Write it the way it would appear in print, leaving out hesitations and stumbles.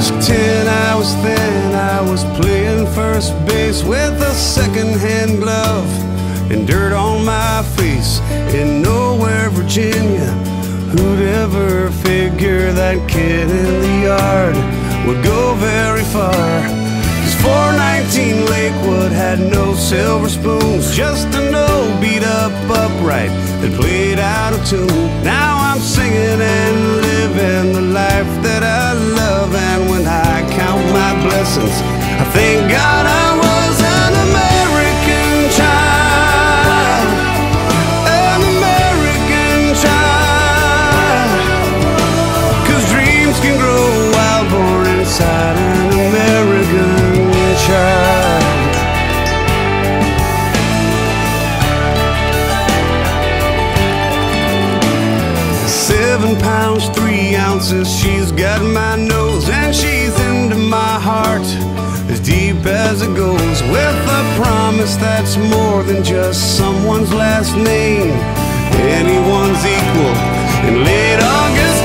was 10, I was thin, I was playing first base with a second-hand glove and dirt on my face in nowhere, Virginia. Who'd ever figure that kid in the yard would go very far? 'Cause 419 Lakewood had no silver spoons, just an old beat-up upright that played out of tune. Now I'm singing and living the life that I love, and when I count my blessings, I thank God I was an American child, an American child. 'Cause dreams can grow wild, born inside an American child. 7 pounds, 3 ounces, she's got my nose, and she's into my heart as deep as it goes, with a promise that's more than just someone's last name, anyone's equal in late August.